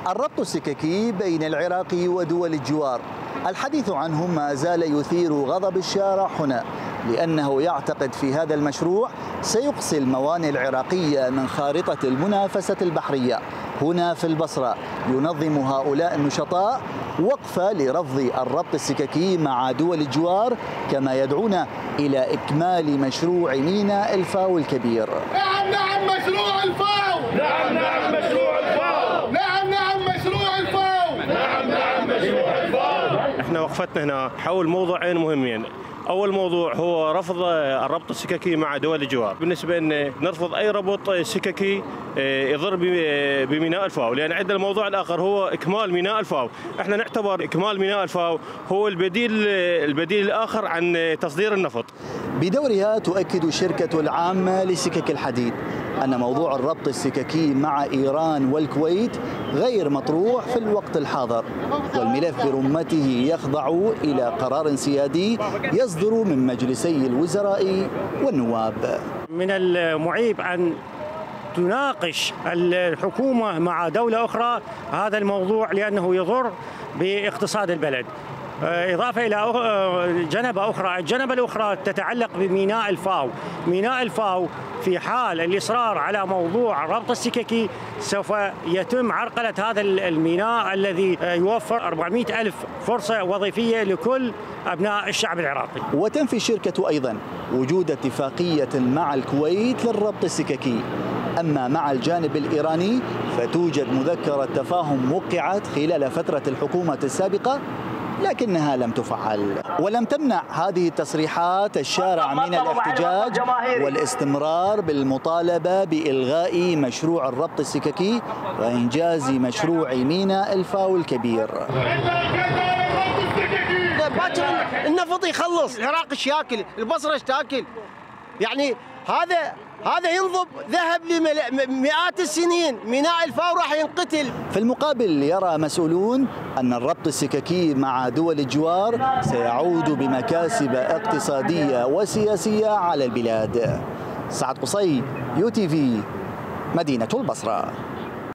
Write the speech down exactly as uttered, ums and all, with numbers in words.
الربط السككي بين العراق ودول الجوار، الحديث عنه ما زال يثير غضب الشارع هنا، لأنه يعتقد في هذا المشروع سيقصي الموانئ العراقية من خارطة المنافسة البحرية. هنا في البصرة ينظم هؤلاء النشطاء وقفة لرفض الربط السككي مع دول الجوار، كما يدعون إلى إكمال مشروع ميناء الفاو الكبير. نعم نعم مشروع الفاو، نعم نعم مشروع الفاو، نعم نعم مشروع الفاو، نعم نعم مشروع الفاو. احنا وقفتنا هنا حول موضوعين مهمين. أول موضوع هو رفض الربط السككي مع دول الجوار. بالنسبة لنا نرفض أي ربط سككي يضر بميناء الفاو، لأن عندنا الموضوع الآخر هو إكمال ميناء الفاو. احنا نعتبر إكمال ميناء الفاو هو البديل البديل الآخر عن تصدير النفط. بدورها تؤكد الشركة العامة لسكك الحديد أن موضوع الربط السككي مع إيران والكويت غير مطروح في الوقت الحاضر، والملف برمته يخضع إلى قرار سيادي يصدر من مجلسي الوزراء والنواب. من المعيب أن تناقش الحكومة مع دولة أخرى هذا الموضوع، لأنه يضر باقتصاد البلد. إضافة إلى جنبة أخرى، الجنبة الأخرى تتعلق بميناء الفاو. ميناء الفاو في حال الإصرار على موضوع الربط السككي سوف يتم عرقلة هذا الميناء الذي يوفر أربعمئة ألف فرصة وظيفية لكل أبناء الشعب العراقي. وتنفي الشركة أيضا وجود اتفاقية مع الكويت للربط السككي. أما مع الجانب الإيراني فتوجد مذكرة تفاهم وقعت خلال فترة الحكومة السابقة، لكنها لم تفعل. ولم تمنع هذه التصريحات الشارع من الاحتجاج والاستمرار بالمطالبة بإلغاء مشروع الربط السككي وإنجاز مشروع ميناء الفاو الكبير. باكر النفط يخلص، العراق ايش ياكل، البصره ايش تاكل؟ يعني هذا هذا ينضب ذهب لمئات السنين، ميناء الفاو راح ينقتل. في المقابل يرى مسؤولون أن الربط السككي مع دول الجوار سيعود بمكاسب اقتصادية وسياسية على البلاد. سعد قصي، يو تي في، مدينة البصرة.